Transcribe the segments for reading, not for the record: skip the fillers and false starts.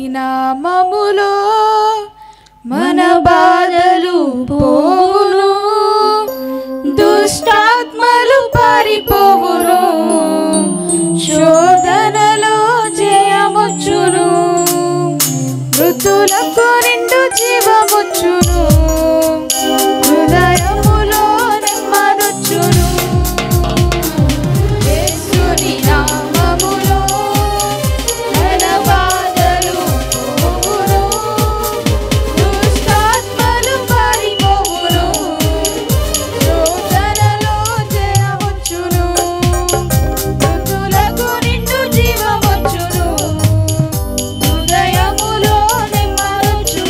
నామములో మన బాధలు పోవును, దుష్టాత్మలు పారిపోవును, శోధనలో జయమొచ్చును, మృతులకు నిండు జీవమొచ్చును, హృదయములో నెమ్మదొచ్చును. యేసుని నామములో మన బాధలు పోవును, దుష్టాత్మలు పారిపోవును, శోధనలో జయమొచ్చును, మృతులకు నిండు జీవమొచ్చును, హృదయములో నెమ్మదొచ్చును.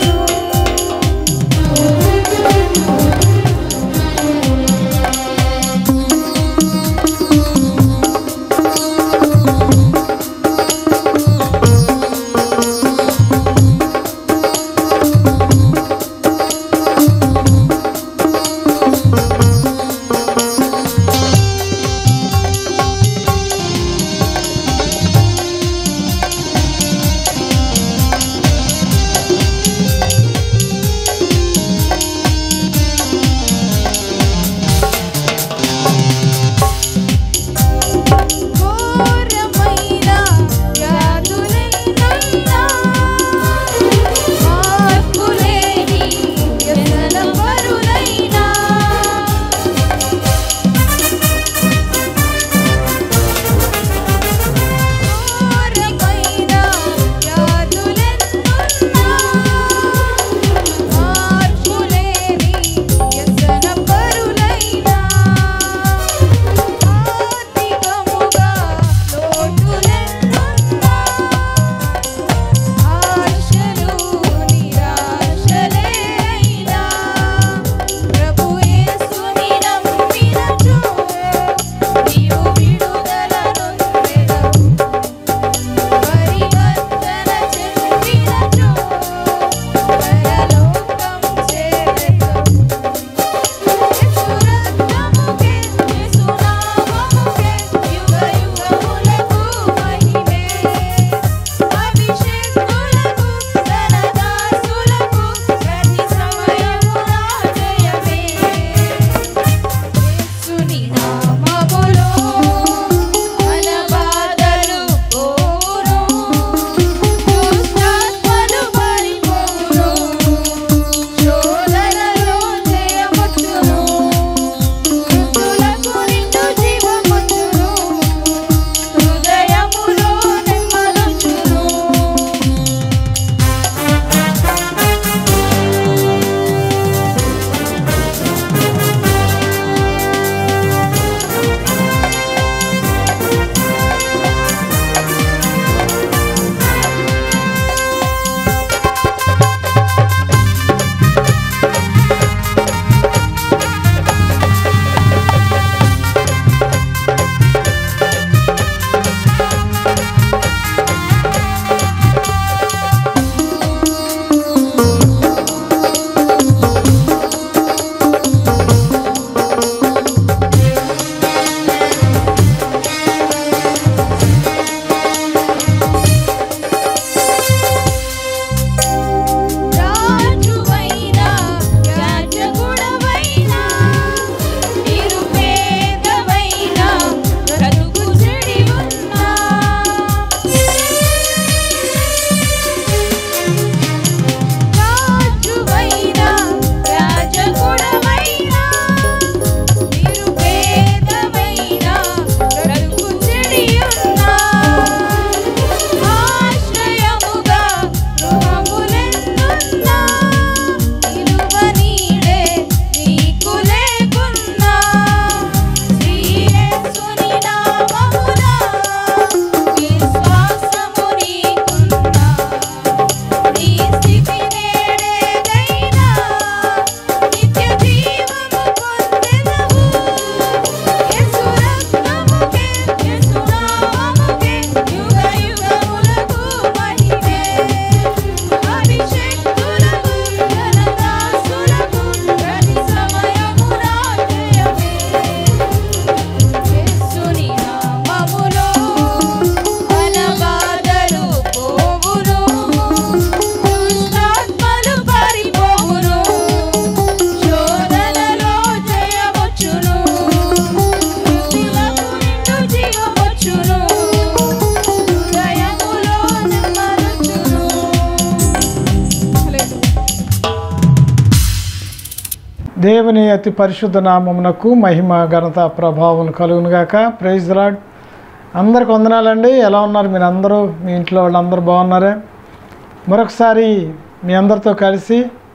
దేవుని అతి పరిశుద్ధ నామమునకు మహిమ ఘనత ప్రభావం కలుగునుగాక. Praise the lord. అందరికి వందనాలండి. ఎలా ఉన్నారు మీరు అందరూ? మీ ఇంట్లో వాళ్ళందరూ బాగున్నారా? మరొకసారి మీ అందరితో కలిసి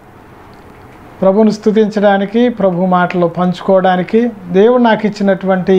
ప్రభువుని స్తుతించడానికి, ప్రభు మాటలు పంచుకోవడానికి దేవుడు నాకు ఇచ్చినటువంటి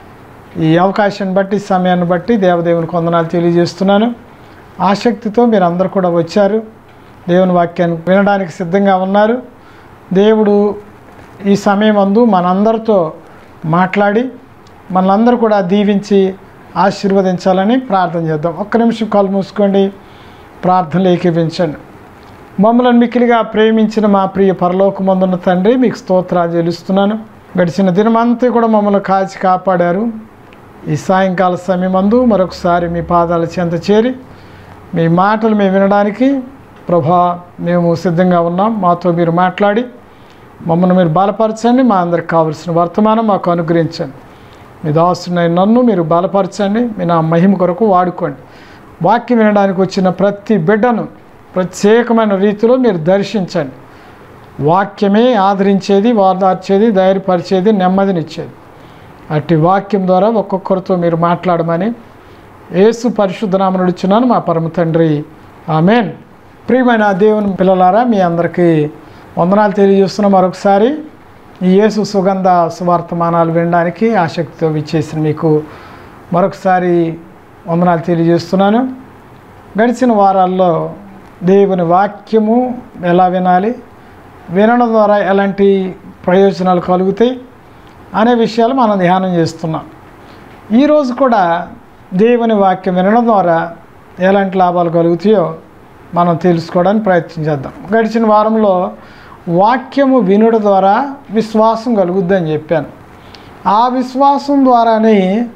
ఈ అవకాశాన్ని బట్టి, సమయాన్ని బట్టి దేవదేవునికి వందనాలు తెలియజేస్తున్నాను. ఆసక్తితో మీరు అందరూ కూడా వచ్చారు, దేవుని వాక్యాన్ని వినడానికి సిద్ధంగా ఉన్నారు. దేవుడు ఈ సమయమందు మనందరితో మాట్లాడి మనందరూ కూడా దీవించి ఆశీర్వదించాలని ప్రార్థన చేద్దాం. ఒక్క నిమిషం కళ్ళు మూసుకోండి, ప్రార్థనలు ఏకీపించండి. మమ్మల్ని మిక్కిలిగా ప్రేమించిన మా ప్రియ పరలోకమందున్న తండ్రి, మీకు స్తోత్రాలు చెల్లిస్తున్నాను. గడిచిన దినమంతా కూడా మమ్మల్ని కాచి కాపాడారు. ఈ సాయంకాల సమయమందు మరొకసారి మీ పాదాల చెంత చేరి మీ మాటలు మేము వినడానికి ప్రభా మేము సిద్ధంగా ఉన్నాం. మాతో మీరు మాట్లాడి మమ్మల్ని మీరు బలపరచండి. మా అందరికి కావలసిన వర్తమానం మాకు అనుగ్రహించండి. మీ దాసునైన నన్ను మీరు బలపరచండి. మీ నా మహిమ కొరకు వాడుకోండి. వాక్యం వినడానికి వచ్చిన ప్రతి బిడ్డను ప్రత్యేకమైన రీతిలో మీరు దర్శించండి. వాక్యమే ఆదరించేది, వాదార్చేది, ధైర్యపరిచేది, నెమ్మదినిచ్చేది. అట్టి వాక్యం ద్వారా ఒక్కొక్కరితో మీరు మాట్లాడమని యేసు పరిశుద్ధ నామమున అడుగుచున్నాను మా పరమ తండ్రి, ఆమేన్. ప్రియమైన దేవుని పిల్లలారా, మీ అందరికీ వందనాలు తెలియజేస్తున్నాం. మరొకసారి ఈ యేసు సుగంధ సువార్తమానాలు వినడానికి ఆసక్తితో విచ్చేసిన మీకు మరొకసారి వందనాలు తెలియజేస్తున్నాను. గడిచిన వారాల్లో దేవుని వాక్యము ఎలా వినాలి, వినడం ద్వారా ఎలాంటి ప్రయోజనాలు కలుగుతాయి అనే విషయాలు మనం ధ్యానం చేస్తున్నాం. ఈరోజు కూడా దేవుని వాక్యం వినడం ద్వారా ఎలాంటి లాభాలు కలుగుతాయో మనం తెలుసుకోవడానికి ప్రయత్నం చేద్దాం. గడిచిన వారంలో వాక్యము వినుడు ద్వారా విశ్వాసం కలుగుద్దని చెప్పాను. ఆ విశ్వాసం ద్వారానే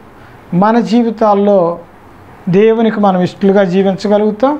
మన జీవితాల్లో దేవునికి మనం ఇష్టలుగా జీవించగలుగుతాం.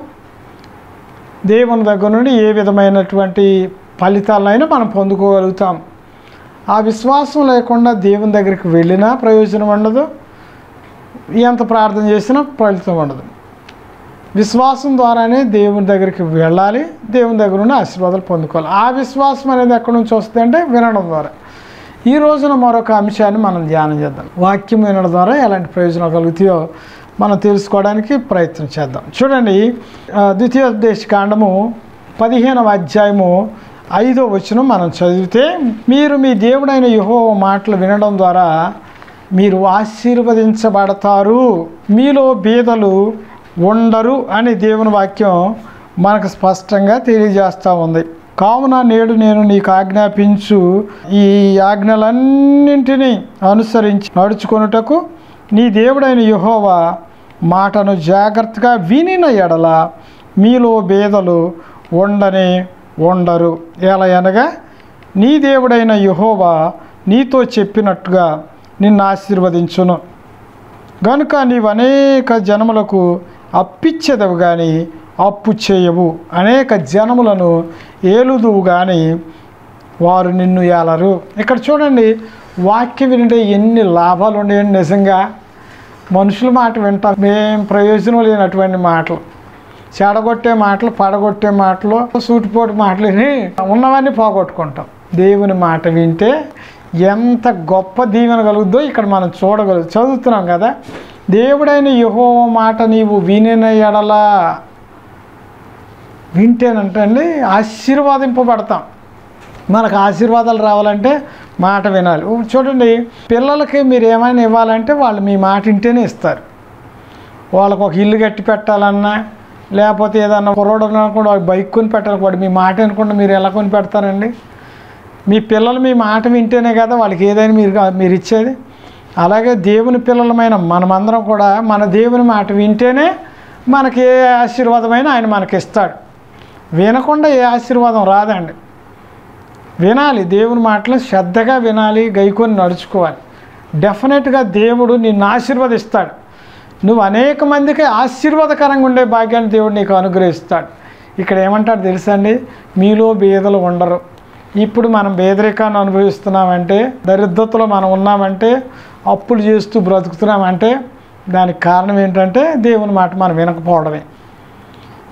దేవుని దగ్గర నుండి ఏ విధమైనటువంటి ఫలితాలైనా మనం పొందుకోగలుగుతాం. ఆ విశ్వాసం లేకుండా దేవుని దగ్గరికి వెళ్ళినా ప్రయోజనం ఉండదు, ఎంత ప్రార్థన చేసినా ఫలితం ఉండదు. విశ్వాసం ద్వారానే దేవుని దగ్గరికి వెళ్ళాలి, దేవుని దగ్గర నుండి ఆశీర్వాదాలు పొందుకోవాలి. ఆ విశ్వాసం అనేది ఎక్కడి నుంచి వస్తుంది అంటే వినడం ద్వారా. ఈ రోజున మరొక అంశాన్ని మనం ధ్యానం చేద్దాం. వాక్యం వినడం ద్వారా ఎలాంటి ప్రయోజనాలు కలుగుతాయో మనం తెలుసుకోవడానికి ప్రయత్నం చేద్దాం. చూడండి, ద్వితీయోపదేశకాండము 15వ అధ్యాయము 5వ వచనం మనం చదివితే, మీరు మీ దేవుడైన యెహోవా మాటలు వినడం ద్వారా మీరు ఆశీర్వదించబడతారు, మీలో బీదలు ఉండరు అని దేవుని వాక్యం మనకు స్పష్టంగా తెలియజేస్తూ ఉంది. కావున నేడు నేను నీకు ఆజ్ఞాపించు ఈ ఆజ్ఞలన్నింటినీ అనుసరించి నడుచుకొనుటకు నీ దేవుడైన యెహోవా మాటను జాగ్రత్తగా వినిన ఎడల మీలో బీదలు ఉండనే ఉండరు. ఎలా అనగా నీ దేవుడైన యెహోవా నీతో చెప్పినట్టుగా నిన్ను ఆశీర్వదించును గనుక నీవు అనేక జనములకు అప్పిచ్చేదవు కానీ అప్పు చేయవు, అనేక జనములను ఏలుదువు కానీ వారు నిన్ను ఏలరు. ఇక్కడ చూడండి, వాక్యం వింటే ఎన్ని లాభాలు ఉన్నాయండి. నిజంగా మనుషుల మాట వింటాం, మేం ప్రయోజనం లేనటువంటి మాటలు, చెడగొట్టే మాటలు, పడగొట్టే మాటలు, సూటిపోటు మాటలు ఉన్నవన్నీ పోగొట్టుకుంటాం. దేవుని మాట వింటే ఎంత గొప్ప దీవెన కలుగుద్దో ఇక్కడ మనం చదువుతున్నాం కదా. దేవుడైన యెహోవా మాట నీవు వినిన ఎడల, వింటేనంటండి ఆశీర్వాదింపబడతాం. మనకు ఆశీర్వాదాలు రావాలంటే మాట వినాలి. చూడండి, పిల్లలకి మీరు ఏమైనా ఇవ్వాలంటే వాళ్ళు మీ మాట వింటేనే ఇస్తారు. వాళ్ళకు ఒక ఇల్లు కట్టి పెట్టాలన్నా, లేకపోతే ఏదన్నా కుర్రోడు కూడా బైక్ కొని పెట్టాలి, వాడు మీ మాట వినకుండా మీరు ఎలా కొని పెడతారండి? మీ పిల్లలు మీ మాట వింటేనే కదా వాళ్ళకి ఏదైనా మీరు ఇచ్చేది. అలాగే దేవుని పిల్లలమైన మనమందరం కూడా మన దేవుని మాట వింటేనే మనకి ఏ ఆశీర్వాదమైనా ఆయన మనకి ఇస్తాడు. వినకుండా ఏ ఆశీర్వాదం రాదండి. వినాలి, దేవుని మాటలు శ్రద్ధగా వినాలి, గైకొని నడుచుకోవాలి. డెఫినెట్గా దేవుడు నిన్ను ఆశీర్వదిస్తాడు. నువ్వు అనేక మందికి ఆశీర్వాదకరంగా ఉండే భాగ్యాన్ని దేవుడు నీకు అనుగ్రహిస్తాడు. ఇక్కడ ఏమంటాడు తెలుసండి, మీలో బీదలు ఉండరు. ఇప్పుడు మనం పేదరికాన్ని అనుభవిస్తున్నామంటే, దరిద్రతలో మనం ఉన్నామంటే, అప్పులు చేస్తూ బ్రతుకుతున్నామంటే దానికి కారణం ఏంటంటే దేవుని మాట మనం వినకపోవడమే.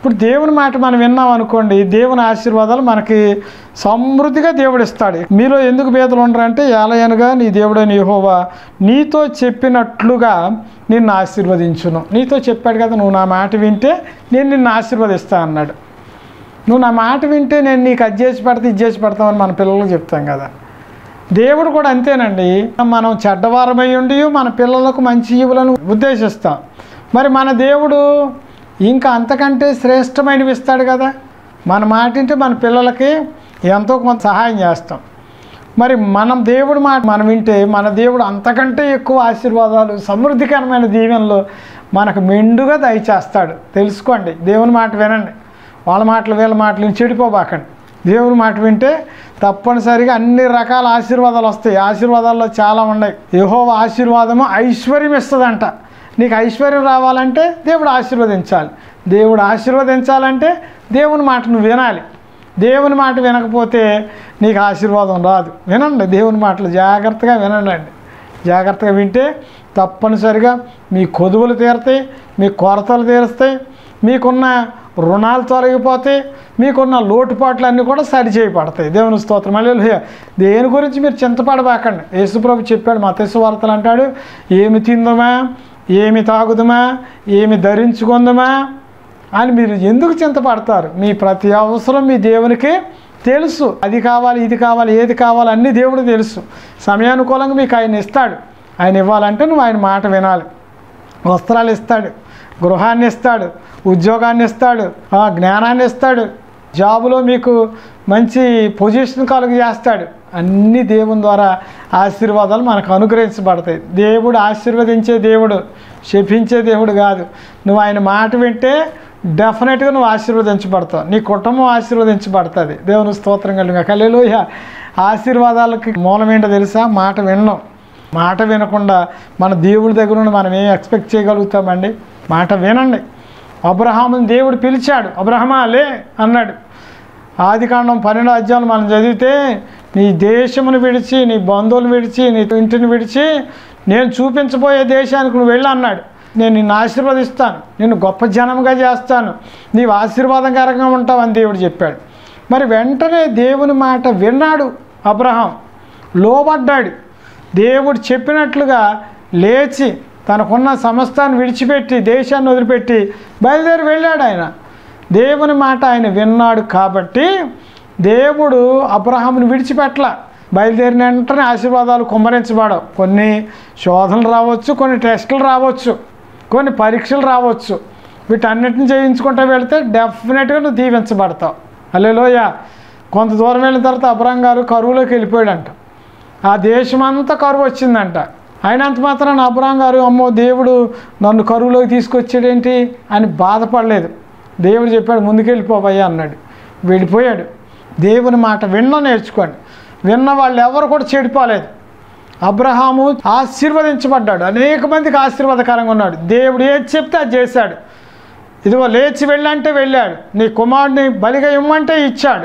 ఇప్పుడు దేవుని మాట మనం విన్నాం అనుకోండి, దేవుని ఆశీర్వాదాలు మనకి సమృద్ధిగా దేవుడు ఇస్తాడు. మీలో ఎందుకు బేదలు ఉండరంటే, ఏలయనగా నీ దేవుడైన యెహోవా నీతో చెప్పినట్లుగా నిన్ను ఆశీర్వదించును. నీతో చెప్పాడు కదా, నువ్వు నా మాట వింటే నేను నిన్ను ఆశీర్వదిస్తా అన్నాడు. నువ్వు నా మాట వింటే నేను నీకు అది చేసి పెడతా ఇది చేసి పెడతామని మన పిల్లలకు చెప్తాం కదా. దేవుడు కూడా అంతేనండి. మనం చెడ్డవారమై ఉండి మన పిల్లలకు మంచి ఇవ్వాలని ఉద్దేశిస్తాం. మరి మన దేవుడు ఇంకా అంతకంటే శ్రేష్టమైనవి ఇస్తాడు కదా. మన మాట వింటే మన పిల్లలకి ఎంతో కొంత సహాయం చేస్తాం. మరి మనం దేవుడి మాట మనం వింటే మన దేవుడు అంతకంటే ఎక్కువ ఆశీర్వాదాలు, సమృద్ధికరమైన దీవెనలు మనకు మెండుగా దయచేస్తాడు. తెలుసుకోండి, దేవుని మాట వినండి. వాళ్ళ మాటలు వీళ్ళ మాటలు చెడిపోబాకండి. దేవుని మాట వింటే తప్పనిసరిగా అన్ని రకాల ఆశీర్వాదాలు వస్తాయి. ఆశీర్వాదాల్లో చాలా ఉన్నాయి. యెహోవా ఆశీర్వాదము ఐశ్వర్యం ఇస్తుందంట. నీకు ఐశ్వర్యం రావాలంటే దేవుడు ఆశీర్వదించాలి. దేవుడు ఆశీర్వదించాలంటే దేవుని మాట నువ్వు వినాలి. దేవుని మాట వినకపోతే నీకు ఆశీర్వాదం రాదు. వినండి, దేవుని మాటలు జాగ్రత్తగా వినండి. జాగ్రత్తగా వింటే తప్పనిసరిగా మీ కొదువులు తీరుతాయి, మీ కొరతలు తీరుస్తాయి, మీకున్న రుణాలు తొలగిపోతాయి, మీకున్న లోటుపాట్లు అన్నీ కూడా సరిచేయబడతాయి. దేవుని స్తోత్రం. హల్లెలూయా. దేని గురించి మీరు చింతపడబాకండి. యేసుప్రభు చెప్పాడు, మత్తయి సువార్తలు అంటాడు, ఏమి తిందుమా, ఏమి తాగుదుమా, ఏమి ధరించుకుందుమా అని మీరు ఎందుకు చింతపడతారు? మీ ప్రతి అవసరం మీ దేవునికి తెలుసు. అది కావాలి, ఇది కావాలి, ఏది కావాలి అన్నీ దేవుడు తెలుసు. సమయానుకూలంగా మీకు ఆయన ఇస్తాడు. ఆయన ఇవ్వాలంటే నువ్వు ఆయన మాట వినాలి. వస్త్రాలు ఇస్తాడు, గృహాన్ని ఇస్తాడు, ఉద్యోగాన్ని ఇస్తాడు, జ్ఞానాన్ని ఇస్తాడు, జాబులో మీకు మంచి పొజిషన్ కలుగు చేస్తాడు. అన్ని దేవుని ద్వారా ఆశీర్వాదాలు మనకు అనుగ్రహించబడతాయి. దేవుడు ఆశీర్వదించే దేవుడు, శపించే దేవుడు కాదు. నువ్వు ఆయన మాట వింటే డెఫినెట్గా నువ్వు ఆశీర్వదించబడతావు. నీ కుటుంబం ఆశీర్వదించబడుతుంది. దేవుని స్తోత్రం కలుగుగా. హల్లెలూయా. ఆశీర్వాదాలకి మూలం ఏంటో తెలుసా? మాట వినడం. మాట వినకుండా మన దేవుడి దగ్గర నుండి మనం ఏం ఎక్స్పెక్ట్ చేయగలుగుతామండి? మాట వినండి. అబ్రహాముని దేవుడు పిలిచాడు. అబ్రహమా లే అన్నాడు. ఆదికాండం 12వ అధ్యాయం మనం చదివితే, నీ దేశమును విడిచి, నీ బంధువులు విడిచి, నీ ఇంటిని విడిచి నేను చూపించబోయే దేశానికి నువ్వు వెళ్ళి అన్నాడు. నేను నిన్ను ఆశీర్వదిస్తాను, నిన్ను గొప్ప జనంగా చేస్తాను, నీవు ఆశీర్వాదకరంగా ఉంటావని దేవుడు చెప్పాడు. మరి వెంటనే దేవుని మాట విన్నాడు అబ్రహాం, లోబడ్డాడు. దేవుడు చెప్పినట్లుగా లేచి తనకున్న సమస్తాన్ని విడిచిపెట్టి, దేశాన్ని వదిలిపెట్టి బయలుదేరి వెళ్ళాడు. ఆయన దేవుని మాట ఆయన విన్నాడు కాబట్టి దేవుడు అబ్రహాముని విడిచిపెట్టల. బయలుదేరిన వెంటనే ఆశీర్వాదాలు కుమ్మరించబడవు. కొన్ని శోధనలు రావచ్చు, కొన్ని టెస్టులు రావచ్చు, కొన్ని పరీక్షలు రావచ్చు. వీటన్నిటిని చేయించుకుంటూ వెళితే డెఫినెట్గా నువ్వు దీవించబడతావు. హల్లెలూయా. కొంత దూరం వెళ్ళిన తర్వాత అబ్రహాం గారు కరువులోకి వెళ్ళిపోయాడంట. ఆ దేశమంతా కరువు వచ్చిందంట. అయినంత మాత్రం అబ్రహాం గారు అమ్మో దేవుడు నన్ను కరువులోకి తీసుకొచ్చాడేంటి అని బాధపడలేదు. దేవుడు చెప్పాడు ముందుకెళ్ళిపోవయ్యా అన్నాడు. వెళ్ళిపోయాడు. దేవుని మాట వినడం నేర్చుకోండి. విన్న వాళ్ళు ఎవరు కూడా చెడిపోలేదు. అబ్రహాము ఆశీర్వదించబడ్డాడు. అనేక మందికి ఆశీర్వాదకరంగా ఉన్నాడు. దేవుడు ఏది చెప్తే అది చేశాడు. ఇదిగో లేచి వెళ్ళంటే వెళ్ళాడు. నీ కుమారుడిని బలిగా ఇమ్మంటే ఇచ్చాడు.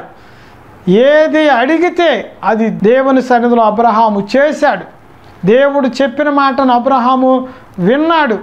ఏది అడిగితే అది దేవుని సన్నిధిలో అబ్రహాము చేశాడు. దేవుడు చెప్పిన మాటను అబ్రహాము విన్నాడు.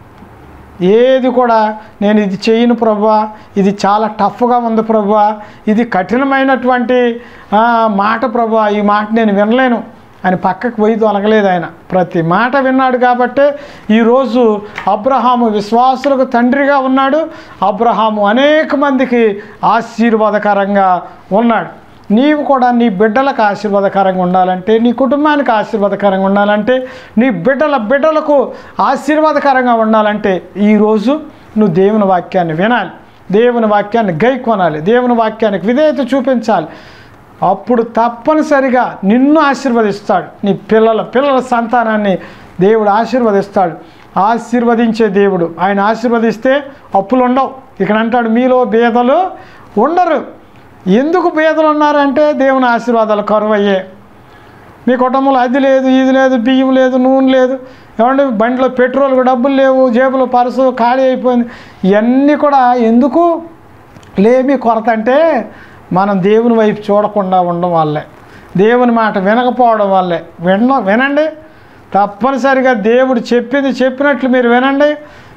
ఏది కూడా నేను ఇది చేయను ప్రభువా, ఇది చాలా టఫ్గా ఉంది ప్రభువా, ఇది కఠినమైనటువంటి మాట ప్రభువా, ఈ మాట నేను వినలేను అని పక్కకు పోయి తొలగలేదు. ఆయన ప్రతి మాట విన్నాడు కాబట్టే ఈరోజు అబ్రహాము విశ్వాసులకు తండ్రిగా ఉన్నాడు. అబ్రహాము అనేక మందికి ఆశీర్వాదకరంగా ఉన్నాడు. నీవు కూడా నీ బిడ్డలకు ఆశీర్వాదకరంగా ఉండాలంటే, నీ కుటుంబానికి ఆశీర్వాదకరంగా ఉండాలంటే, నీ బిడ్డలకు ఆశీర్వాదకరంగా ఉండాలంటే ఈరోజు నువ్వు దేవుని వాక్యాన్ని వినాలి, దేవుని వాక్యాన్ని గైకొనాలి, దేవుని వాక్యానికి విధేయత చూపించాలి. అప్పుడు తప్పనిసరిగా నిన్ను ఆశీర్వదిస్తాడు. నీ పిల్లల సంతానాన్ని దేవుడు ఆశీర్వదిస్తాడు. ఆశీర్వదించే దేవుడు. ఆయన ఆశీర్వదిస్తే అప్పులు ఉండవు. ఇక్కడ అంటాడు మీలో బేదలు ఉండరు. ఎందుకు బేదలు ఉన్నారంటే దేవుని ఆశీర్వాదాలు కరువయ్యే. మీ కుటుంబంలో అది లేదు, ఇది లేదు, బియ్యం లేదు, నూనె లేదు, ఏమంటే బండిలో పెట్రోల్కి డబ్బులు లేవు, జేబులో పర్సు ఖాళీ అయిపోయింది. ఇవన్నీ కూడా ఎందుకు లేమి కొరత అంటే మనం దేవుని వైపు చూడకుండా ఉండడం వల్లే, దేవుని మాట వినకపోవడం వల్లే. వినండి, తప్పనిసరిగా దేవుడు చెప్పినట్లు మీరు వినండి.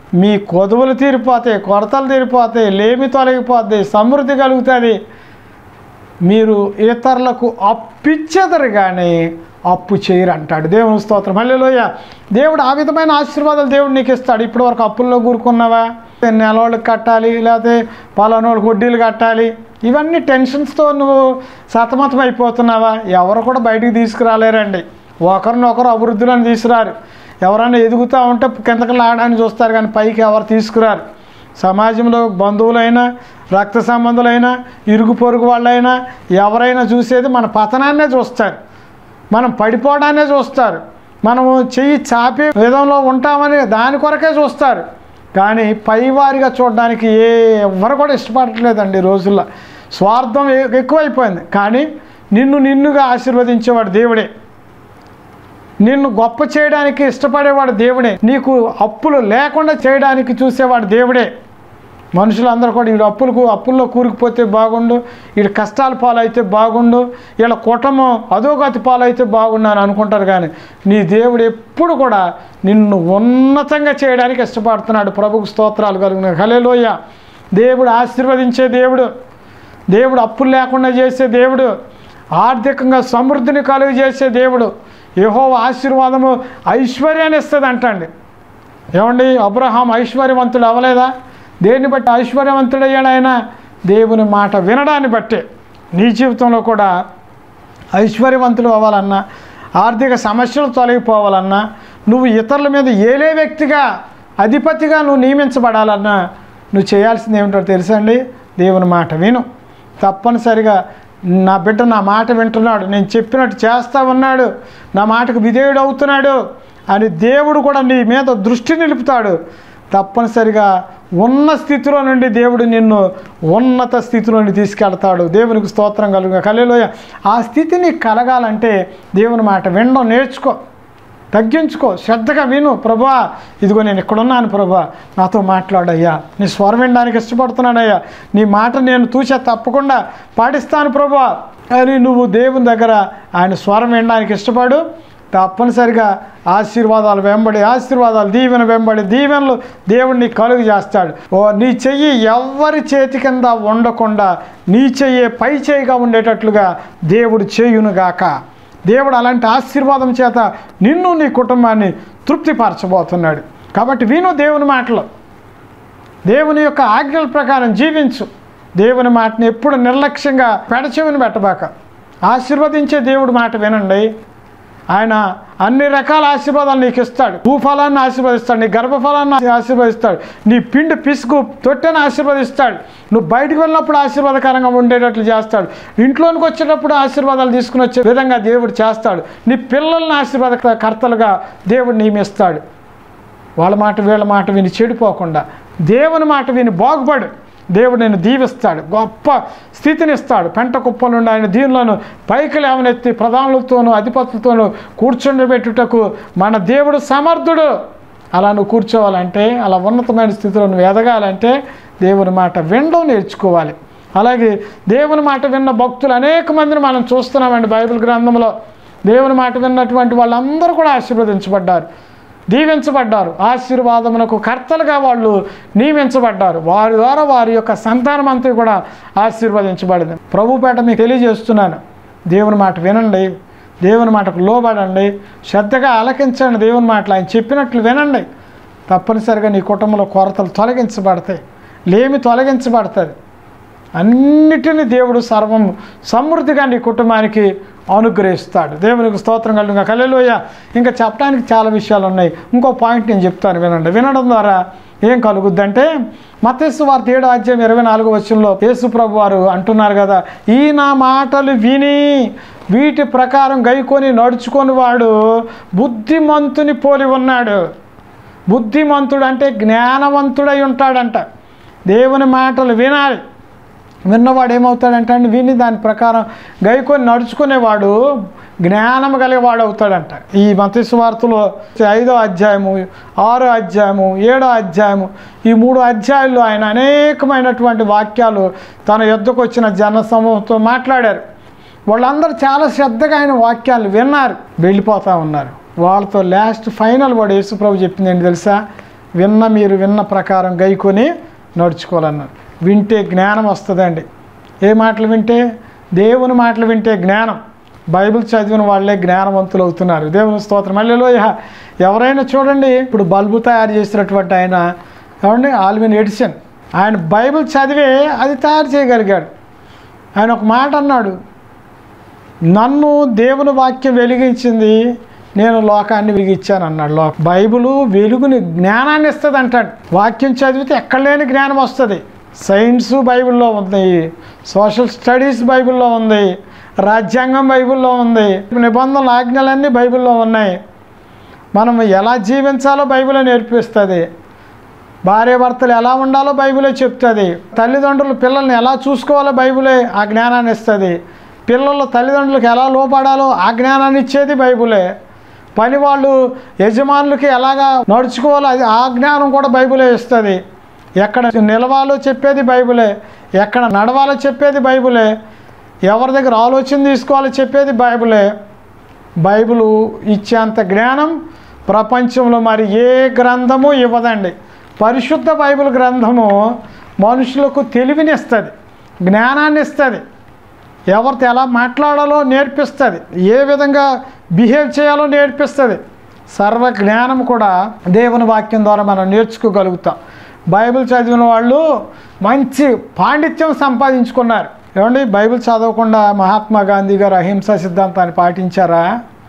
మీ కొదువులు తీరిపోతాయి, కొరతలు తీరిపోతాయి, లేమి తొలగిపోతాయి, సమృద్ధి కలుగుతుంది. మీరు ఇతరులకు అప్పిచ్చేదరు కానీ అప్పు చేయరు అంటాడు. దేవుని స్తోత్రం. హల్లెలూయా. దేవుడు ఆ విధమైన ఆశీర్వాదాలు దేవుడు నీకు ఇస్తాడు. ఇప్పటి వరకు అప్పుల్లో కూరుకున్నావా, నెలవాళ్ళకి కట్టాలి, లేకపోతే పలానోళ్ళకి వడ్డీలు కట్టాలి, ఇవన్నీ టెన్షన్స్తో నువ్వు సతమతం అయిపోతున్నావా? ఎవరు కూడా బయటికి తీసుకురాలేరండి. ఒకరినొకరు అభివృద్ధిలోని తీసుకురారు. ఎవరైనా ఎదుగుతూ ఉంటే కిందకి లాగడానికి చూస్తారు కానీ పైకి ఎవరు తీసుకురారు. సమాజంలో బంధువులైనా, రక్త సంబంధులైనా, ఇరుగు పొరుగు వాళ్ళైనా ఎవరైనా చూసేది మన పతనాన్నే చూస్తారు, మనం పడిపోవడాన్నే చూస్తారు, మనము చెయ్యి చాపే విధంలో ఉంటామని దాని కొరకే చూస్తారు. కానీ పైవారిగా చూడడానికి ఎవరు కూడా ఇష్టపడట్లేదండి ఈ రోజుల్లో. స్వార్థం ఎక్కువైపోయింది. కానీ నిన్నుగా ఆశీర్వదించేవాడు దేవుడే, నిన్ను గొప్ప చేయడానికి ఇష్టపడేవాడు దేవుడే, నీకు అప్పులు లేకుండా చేయడానికి చూసేవాడు దేవుడే. మనుషులందరూ కూడా వీడు అప్పుల్లో కూరుకుపోతే బాగుండు, వీడు కష్టాల పాలైతే బాగుండు, వీళ్ళ కుటుంబం అధోగతి పాలైతే బాగుండు అని అనుకుంటారు. కానీ నీ దేవుడు ఎప్పుడు కూడా నిన్ను ఉన్నతంగా చేయడానికి ఇష్టపడుతున్నాడు. ప్రభుకు స్తోత్రాలు కలుగును. హల్లెలూయా. దేవుడు ఆశీర్వదించే దేవుడు, దేవుడు అప్పులు లేకుండా చేసే దేవుడు, ఆర్థికంగా సమృద్ధిని కలుగు చేసే దేవుడు. యెహోవా ఆశీర్వాదము ఐశ్వర్యాన్ని ఇస్తుంది అంటండి. ఏమండి, అబ్రహాం ఐశ్వర్యవంతుడు అవ్వలేదా? దేన్ని బట్టి ఐశ్వర్యవంతుడయ్యాడు ఆయన? దేవుని మాట వినడాన్ని బట్టే. నీ జీవితంలో కూడా ఐశ్వర్యవంతులు అవ్వాలన్నా, ఆర్థిక సమస్యలు తొలగిపోవాలన్నా, నువ్వు ఇతరుల మీద ఏలే వ్యక్తిగా, అధిపతిగా నువ్వు నియమించబడాలన్నా నువ్వు చేయాల్సింది ఏమిటో తెలుసండి? దేవుని మాట విను. తప్పనిసరిగా నా బిడ్డ నా మాట వింటున్నాడు, నేను చెప్పినట్టు చేస్తా ఉన్నాడు, నా మాటకు విధేయుడు అవుతున్నాడు అని దేవుడు కూడా నీ మీద దృష్టి నిలుపుతాడు. తప్పనిసరిగా ఉన్న స్థితిలో నుండి దేవుడు నిన్ను ఉన్నత స్థితిలోని తీసుకెళ్తాడు. దేవునికి స్తోత్రం కలుగుగా. హల్లెలూయా. ఆ స్థితి నీకు కలగాలంటే దేవుని మాట వినడం నేర్చుకో, తగ్గించుకో, శ్రద్ధగా విను. ప్రభా, ఇదిగో నేను ఇక్కడున్నాను ప్రభా, నాతో మాట్లాడయ్యా, నీ స్వరం వినడానికి ఇష్టపడుతున్నాడయ్యా, నీ మాట నేను తూచా తప్పకుండా పాటిస్తాను ప్రభా అని నువ్వు దేవుని దగ్గర ఆయన స్వరం వినడానికి ఇష్టపడు. తప్పనిసరిగా ఆశీర్వాదాలు వెంబడి ఆశీర్వాదాలు, దీవెన వెంబడి దీవెనలు దేవుడిని కలుగు చేస్తాడు. నీ చెయ్యి ఎవరి చేతి కింద ఉండకుండా నీ చెయ్యే పై చేయిగా ఉండేటట్లుగా దేవుడు చేయునుగాక. దేవుడు అలాంటి ఆశీర్వాదం చేత నిన్ను నీ కుటుంబాన్ని తృప్తిపరచబోతున్నాడు. కాబట్టి విను దేవుని మాటలు, దేవుని యొక్క ఆజ్ఞల ప్రకారం జీవించు. దేవుని మాటని ఎప్పుడు నిర్లక్ష్యంగా పెడచెవిని పెట్టబాక. ఆశీర్వదించే దేవుడి మాట వినండి. ఆయన అన్ని రకాల ఆశీర్వాదాలు నీకు ఇస్తాడు. భూఫలాన్ని ఆశీర్వదిస్తాడు, నీ గర్భఫలాన్ని ఆశీర్వదిస్తాడు, నీ పిండి పిసుకు తొట్టెని ఆశీర్వదిస్తాడు, నువ్వు బయటకు వెళ్ళినప్పుడు ఆశీర్వాదకరంగా ఉండేటట్లు చేస్తాడు, ఇంట్లోనికి వచ్చేటప్పుడు ఆశీర్వాదాలు తీసుకుని వచ్చే విధంగా దేవుడు చేస్తాడు, నీ పిల్లల్ని ఆశీర్వాదకర్తలుగా దేవుడు నియమిస్తాడు. వాళ్ళ మాట వీళ్ళ మాట విని చెడిపోకుండా దేవుని మాట విని బాగుపడు. దేవుడు నేను దీవిస్తాడు, గొప్ప స్థితిని ఇస్తాడు. పెంట కుప్పల నుండి ఆయన దీనిలోను పైకి లేవనెత్తి ప్రధానులతోనూ అధిపతులతోనూ కూర్చుండబెట్టుటకు మన దేవుడు సమర్థుడు. అలా నువ్వు కూర్చోవాలంటే, అలా ఉన్నతమైన స్థితిలో నువ్వు ఎదగాలంటే దేవుని మాట వినడం నేర్చుకోవాలి. అలాగే దేవుని మాట విన్న భక్తులు అనేక మందిని మనం చూస్తున్నామండి బైబిల్ గ్రంథంలో. దేవుని మాట విన్నటువంటి వాళ్ళందరూ కూడా ఆశీర్వదించబడ్డారు, దీవించబడ్డారు, ఆశీర్వాదమునకు కర్తలుగా వాళ్ళు నియమించబడ్డారు. వారి ద్వారా వారి యొక్క సంతానం అంతా కూడా ఆశీర్వదించబడింది. ప్రభుపేట మీకు తెలియజేస్తున్నాను, దేవుని మాట వినండి, దేవుని మాటకు లోబడండి, శ్రద్ధగా ఆలకించండి. దేవుని మాటలు ఆయన చెప్పినట్లు వినండి. తప్పనిసరిగా నీ కుటుంబంలో కొరతలు తొలగించబడతాయి, లేమి తొలగించబడుతుంది. అన్నిటినీ దేవుడు సర్వం సమృద్ధిగా నీ కుటుంబానికి అనుగ్రహిస్తాడు. దేవునికి స్తోత్రం కలుగుగా. హల్లెలూయా. ఇంకా చెప్పడానికి చాలా విషయాలు ఉన్నాయి. ఇంకో పాయింట్ నేను చెప్తాను, వినండి. వినడం ద్వారా ఏం కలుగుద్దంటే, మత్తయి సువార్త 7:24 యేసు ప్రభు వారు అంటున్నారు కదా, ఈ నా మాటలు విని వీటి ప్రకారం గైకొని నడుచుకొని వాడు బుద్ధిమంతుని పోలి ఉన్నాడు. బుద్ధిమంతుడు అంటే జ్ఞానవంతుడై ఉంటాడంట. దేవుని మాటలు వినాలి. విన్నవాడు ఏమవుతాడంటే అండి, విని దాని ప్రకారం గైకొని నడుచుకునేవాడు జ్ఞానం కలిగేవాడు అవుతాడంట. ఈ మత్తయి సువార్తలో 5వ అధ్యాయము, 6వ అధ్యాయము, 7వ అధ్యాయము, ఈ 3 అధ్యాయాల్లో ఆయన అనేకమైనటువంటి వాక్యాలు తన యొద్దకు వచ్చిన జన సమూహంతో మాట్లాడారు. వాళ్ళందరూ చాలా శ్రద్ధగా ఆయన వాక్యాలు విన్నారు, వెళ్ళిపోతూ ఉన్నారు. వాళ్ళతో లాస్ట్ ఫైనల్ వాడు యేసుప్రభు చెప్పింది ఏంటి తెలుసా? మీరు విన్న ప్రకారం గైకొని నడుచుకోవాలన్నారు. వింటే జ్ఞానం వస్తుందండి. ఏ మాటలు వింటే? దేవుని మాటలు వింటే జ్ఞానం. బైబిల్ చదివిన వాళ్ళే జ్ఞానవంతులు అవుతున్నారు. దేవుని స్తోత్రం. హల్లెలూయా. ఎవరైనా చూడండి, ఇప్పుడు బల్బు తయారు చేసినటువంటి ఆయన ఏమండి, ఆల్విన్ ఎడిసన్, ఆయన బైబిల్ చదివే అది తయారు చేయగలిగాడు. ఆయన ఒక మాట అన్నాడు, నన్ను దేవుని వాక్యం వెలిగించింది, నేను లోకాన్ని వెలిగించాను అన్నాడు. బైబిలు వెలుగుని జ్ఞానాన్ని ఇస్తుంది అంటాడు. వాక్యం చదివితే ఎక్కడ లేని జ్ఞానం వస్తుంది. సైన్స్ బైబిల్లో ఉంది, సోషల్ స్టడీస్ బైబిల్లో ఉంది, రాజ్యాంగం బైబిల్లో ఉంది, నిబంధనల ఆజ్ఞలన్నీ బైబిల్లో ఉన్నాయి. మనం ఎలా జీవించాలో బైబిలే నేర్పిస్తుంది. భార్యాభర్తలు ఎలా ఉండాలో బైబిలే చెప్తుంది. తల్లిదండ్రులు పిల్లల్ని ఎలా చూసుకోవాలో బైబిలే ఆ జ్ఞానాన్ని ఇస్తుంది. పిల్లలు తల్లిదండ్రులకు ఎలా లోపడాలో ఆ జ్ఞానాన్ని ఇచ్చేది బైబిలే. పని వాళ్ళు యజమానులకి ఎలాగా నడుచుకోవాలో అది ఆ జ్ఞానం కూడా బైబిలే ఇస్తుంది. ఎక్కడ నిలవాలో చెప్పేది బైబిలే, ఎక్కడ నడవాలో చెప్పేది బైబిలే, ఎవరి దగ్గర ఆలోచన తీసుకోవాలో చెప్పేది బైబిలే. బైబిలు ఇచ్చేంత జ్ఞానం ప్రపంచంలో మరి ఏ గ్రంథము ఇవ్వదండి. పరిశుద్ధ బైబిల్ గ్రంథము మనుషులకు తెలివినిస్తుంది, జ్ఞానాన్ని ఇస్తుంది, ఎవరితో ఎలా మాట్లాడాలో నేర్పిస్తుంది, ఏ విధంగా బిహేవ్ చేయాలో నేర్పిస్తుంది. సర్వ జ్ఞానం కూడా దేవుని వాక్యం ద్వారా మనం నేర్చుకోగలుగుతాం. బైబిల్ చదివిన వాళ్ళు మంచి పాండిత్యం సంపాదించుకున్నారు. ఏమండి, బైబిల్ చదవకుండా మహాత్మా గాంధీ గారు అహింసా సిద్ధాంతాన్ని పాటించారా?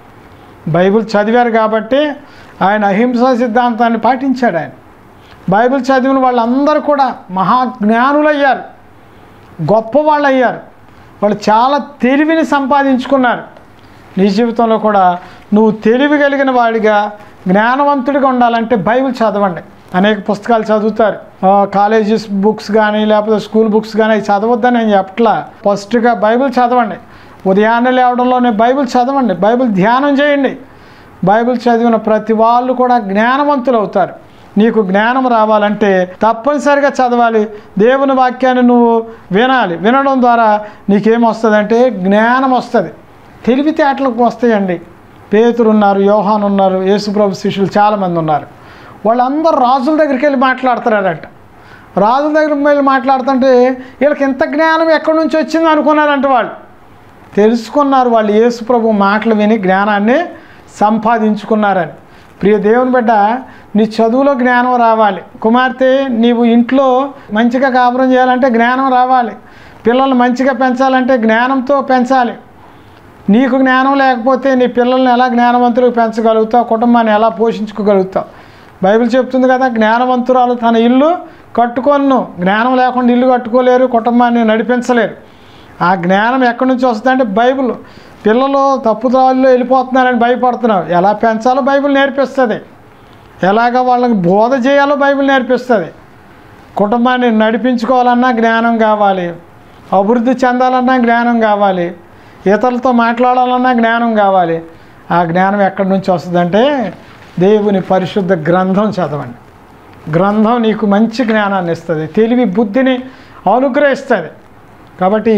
బైబిల్ చదివారు కాబట్టి ఆయన అహింసా సిద్ధాంతాన్ని పాటించాడు. ఆయన బైబిల్ చదివిన వాళ్ళందరూ కూడా మహాజ్ఞానులు అయ్యారు, గొప్పవాళ్ళు అయ్యారు. వాళ్ళు చాలా తెలివిని సంపాదించుకున్నారు. నీ జీవితంలో కూడా నువ్వు తెలివి కలిగిన వాడిగా, జ్ఞానవంతుడిగా ఉండాలంటే బైబిల్ చదవండి. అనేక పుస్తకాలు చదువుతారు, కాలేజెస్ బుక్స్ కానీ లేకపోతే స్కూల్ బుక్స్ కానీ అవి చదవద్దని నేను చెప్పట్లా. ఫస్ట్గా బైబిల్ చదవండి. ఉదయాన్నే లేవడంలోనే బైబిల్ చదవండి, బైబిల్ ధ్యానం చేయండి. బైబిల్ చదివిన ప్రతి వాళ్ళు కూడా జ్ఞానవంతులు అవుతారు. నీకు జ్ఞానం రావాలంటే తప్పనిసరిగా చదవాలి. దేవుని వాక్యాన్ని నువ్వు వినాలి. వినడం ద్వారా నీకేమొస్తుందంటే జ్ఞానం వస్తుంది, తెలివితేటలకు వస్తాయండి. పేతురు ఉన్నారు, యోహాను ఉన్నారు, యేసుప్రభు శిష్యులు చాలామంది ఉన్నారు. వాళ్ళందరూ రాజుల దగ్గరికి వెళ్ళి మాట్లాడుతున్నారంట. రాజుల దగ్గరికి వెళ్ళి మాట్లాడుతుంటే వీళ్ళకి ఇంత జ్ఞానం ఎక్కడి నుంచి వచ్చింది అనుకున్నారంట. వాళ్ళు తెలుసుకున్నారు, వాళ్ళు యేసుప్రభు మాటలు విని జ్ఞానాన్ని సంపాదించుకున్నారని. ప్రియ దేవుని బిడ్డ, నీ చదువులో జ్ఞానం రావాలి. కుమార్తె, నీవు ఇంట్లో మంచిగా కాపురం చేయాలంటే జ్ఞానం రావాలి. పిల్లల్ని మంచిగా పెంచాలంటే జ్ఞానంతో పెంచాలి. నీకు జ్ఞానం లేకపోతే నీ పిల్లల్ని ఎలా జ్ఞానవంతులకు పెంచగలుగుతావు? కుటుంబాన్ని ఎలా పోషించుకోగలుగుతావు? బైబిల్ చెప్తుంది కదా, జ్ఞానవంతురాలు తన ఇల్లు కట్టుకొను. జ్ఞానం లేకుండా ఇల్లు కట్టుకోలేరు, కుటుంబాన్ని నడిపించలేరు. ఆ జ్ఞానం ఎక్కడి నుంచి వస్తుందంటే బైబిల్. పిల్లలు తప్పుదారిలో వెళ్ళిపోతున్నారని భయపడుతున్నావు, ఎలా పెంచాలో బైబిల్ నేర్పిస్తుంది. ఎలాగ వాళ్ళకి బోధ చేయాలో బైబిల్ నేర్పిస్తుంది. కుటుంబాన్ని నడిపించుకోవాలన్నా జ్ఞానం కావాలి, అభివృద్ధి చెందాలన్నా జ్ఞానం కావాలి, ఇతరులతో మాట్లాడాలన్నా జ్ఞానం కావాలి. ఆ జ్ఞానం ఎక్కడి నుంచి వస్తుందంటే దేవుని పరిశుద్ధ గ్రంథం చదవండి. గ్రంథం నీకు మంచి జ్ఞానాన్ని ఇస్తుంది, తెలివి బుద్ధిని అనుగ్రహిస్తుంది. కాబట్టి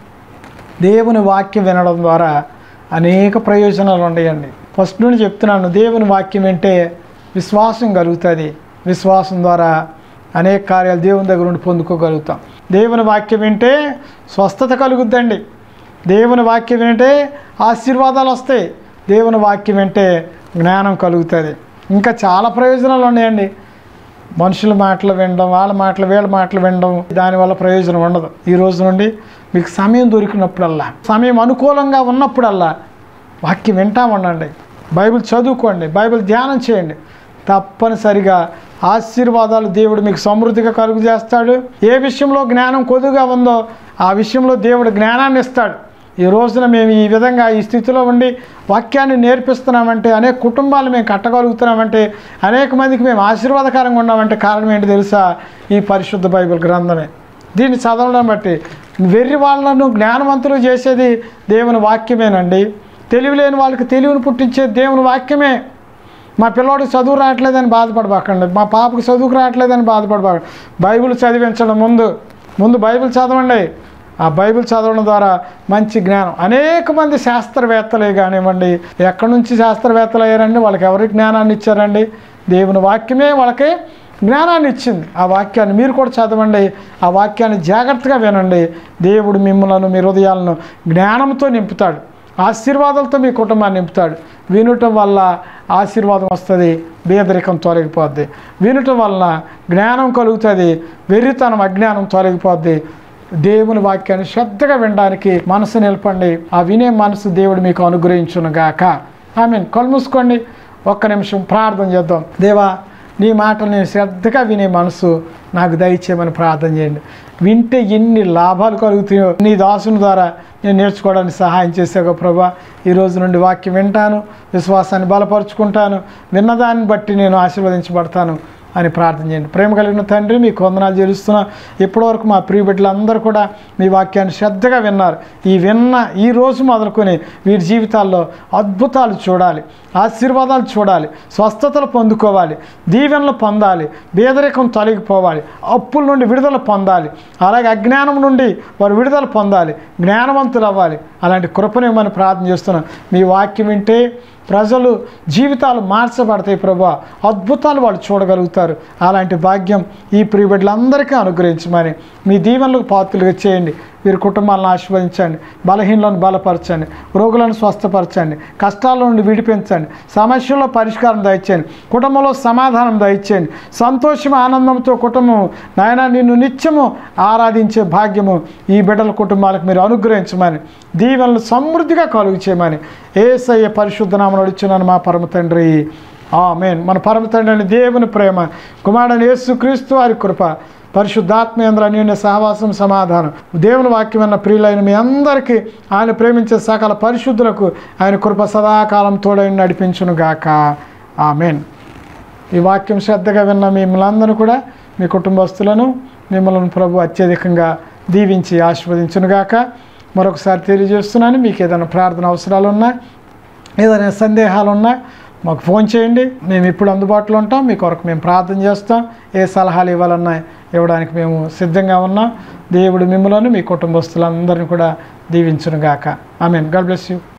దేవుని వాక్యం వినడం ద్వారా అనేక ప్రయోజనాలు ఉన్నాయండి. ఫస్ట్ నుండి చెప్తున్నాను, దేవుని వాక్యం వింటే విశ్వాసం కలుగుతుంది. విశ్వాసం ద్వారా అనేక కార్యాలు దేవుని దగ్గర నుండి పొందుకోగలుగుతాం. దేవుని వాక్యం వింటే స్వస్థత కలుగుద్దండి. దేవుని వాక్యం వింటే ఆశీర్వాదాలు వస్తాయి. దేవుని వాక్యం వింటే జ్ఞానం కలుగుతుంది. ఇంకా చాలా ప్రయోజనాలు ఉన్నాయండి. మనుషుల మాటలు వినడం, వాళ్ళ మాటలు వీళ్ళ మాటలు వినడం, దానివల్ల ప్రయోజనం ఉండదు. ఈ రోజు నుండి మీకు సమయం దొరికినప్పుడల్లా, సమయం అనుకూలంగా ఉన్నప్పుడల్లా వాక్యం వింటా ఉండండి. బైబిల్ చదువుకోండి, బైబిల్ ధ్యానం చేయండి. తప్పనిసరిగా ఆశీర్వాదాలు దేవుడు మీకు సమృద్ధిగా కలుగు చేస్తాడు. ఏ విషయంలో జ్ఞానం కొద్దుగా ఉందో ఆ విషయంలో దేవుడు జ్ఞానాన్ని ఇస్తాడు. ఈ రోజున మేము ఈ విధంగా ఈ స్థితిలో ఉండి వాక్యాన్ని నేర్పిస్తున్నామంటే, అనేక కుటుంబాలు మేము కట్టగలుగుతున్నామంటే, అనేక మందికి మేము ఆశీర్వాదకరంగా ఉన్నామంటే కారణం ఏంటి తెలుసా? ఈ పరిశుద్ధ బైబిల్ గ్రంథమే. దీన్ని చదవడం బట్టి వెర్రి వాళ్ళను జ్ఞానవంతులు చేసేది దేవుని వాక్యమేనండి. తెలివి లేని వాళ్ళకి తెలివిని పుట్టించేది దేవుని వాక్యమే. మా పిల్లోడికి చదువు రావట్లేదని బాధపడబాకండి, మా పాపకి చదువుకు రావట్లేదని బాధపడబాకండి. బైబిల్ చదివించడం ముందు బైబిల్ చదవండి. ఆ బైబిల్ చదవడం ద్వారా మంచి జ్ఞానం. అనేక మంది శాస్త్రవేత్తలే కానివ్వండి, ఎక్కడి నుంచి శాస్త్రవేత్తలు అయ్యారండి? వాళ్ళకి ఎవరికి జ్ఞానాన్ని ఇచ్చారండి? దేవుని వాక్యమే వాళ్ళకి జ్ఞానాన్ని ఇచ్చింది. ఆ వాక్యాన్ని మీరు కూడా చదవండి, ఆ వాక్యాన్ని జాగ్రత్తగా వినండి. దేవుడు మిమ్మల్ని, మీ హృదయాలను జ్ఞానంతో నింపుతాడు, ఆశీర్వాదాలతో మీ కుటుంబాన్ని నింపుతాడు. వినటం వల్ల ఆశీర్వాదం వస్తుంది, బేదరికం తొలగిపోద్ది. వినటం వలన జ్ఞానం కలుగుతుంది, వెర్రితనం అజ్ఞానం తొలగిపోద్ది. దేవుని వాక్యాన్ని శ్రద్ధగా వినడానికి మనసు నిలపండి. ఆ వినే మనసు దేవుడు మీకు అనుగ్రహించునుగాక. ఆమేన్. కళ్ళు మూసుకోండి, ఒక్క నిమిషం ప్రార్థన చేద్దాం. దేవా, నీ మాటలు నేను శ్రద్ధగా వినే మనసు నాకు దయచేయమని ప్రార్థన చేయండి. వింటే ఎన్ని లాభాలు కలుగుతాయో నీ దాసుని ద్వారా నేను నేర్చుకోవడానికి సహాయం చేసావు ప్రభా. ఈ రోజు నుండి వాక్యం వింటాను, విశ్వాసాన్ని బలపరుచుకుంటాను, విన్నదాన్ని బట్టి నేను ఆశీర్వదించబడతాను అని ప్రార్థన చేయండి. ప్రేమ కలిగిన తండ్రి, మీకు వందనాలు చెల్లిస్తున్నా. ఇప్పటివరకు మా ప్రియ బిడ్డలందరూ కూడా మీ వాక్యాన్ని శ్రద్ధగా విన్నారు. ఈ రోజు మొదలుకొని వీరి జీవితాల్లో అద్భుతాలు చూడాలి, ఆశీర్వాదాలు చూడాలి, స్వస్థతలు పొందుకోవాలి, దీవెనలు పొందాలి, బేదరికం తొలగిపోవాలి, అప్పుల నుండి విడుదల పొందాలి, అలాగే అజ్ఞానం నుండి వారు విడుదల పొందాలి, జ్ఞానవంతులు అవ్వాలి. అలాంటి కృపనేమని ప్రార్థన చేస్తున్నాను. మీ వాక్యం వింటే ప్రజలు జీవితాలు మార్చబడతాయి ప్రభా, అద్భుతాలు వాళ్ళు చూడగలుగుతారు. అలాంటి భాగ్యం ఈ ప్రియ బిడ్డలందరికీ అనుగ్రహించమని మీ దీవెనలకు పాత్రలుగా చేయండి. వీరి కుటుంబాలను ఆశీర్వదించండి, బలహీనలను బలపరచండి, రోగులను స్వస్థపరచండి, కష్టాల నుండి విడిపించండి, సమస్యల్లో పరిష్కారం దయచేయండి, కుటుంబంలో సమాధానం దయచేయండి, సంతోషం ఆనందంతో కుటుంబం నాయన నిన్ను నిత్యము ఆరాధించే భాగ్యము ఈ బిడ్డల కుటుంబాలకు మీరు అనుగ్రహించమని, దీవెనలు సమృద్ధిగా కలుగు చేయమని యేసయ్య పరిశుద్ధ నామములో అడుగుచున్నాను మా పరమ తండ్రి. ఆమేన్. మన పరమ తండ్రి అని దేవుని ప్రేమ, కుమారుడైన యేసుక్రీస్తు వారి కృప, పరిశుద్ధాత్మేంద్ర అన్యోన్య సహవాసం, సమాధానం, దేవుని వాక్యమైన ప్రియులైన మీ అందరికీ, ఆయన ప్రేమించే సకల పరిశుద్ధులకు ఆయన కృప సదాకాలం తోడైన నడిపించునుగాక. ఆమేన్. ఈ వాక్యం శ్రద్ధగా విన్న మిమ్మల్ని అందరూ కూడా, మీ కుటుంబస్తులను మిమ్మల్ని ప్రభు అత్యధికంగా దీవించి ఆశీర్వదించునుగాక. మరొకసారి తెలియజేస్తున్నాను, మీకు ఏదైనా ప్రార్థన అవసరాలు ఉన్నాయి, ఏదైనా సందేహాలు ఉన్నాయి, మాకు ఫోన్ చేయండి. మేము ఇప్పుడు అందుబాటులో ఉంటాం. మీ కొరకు మేము ప్రార్థన చేస్తాం. ఏ సలహాలు ఇవ్వాలన్నా ఇవ్వడానికి మేము సిద్ధంగా ఉన్నాం. దేవుడు మిమ్మల్ని, మీ కుటుంబస్తులందరినీ కూడా దీవించునుగాక. ఆమేన్. God bless you.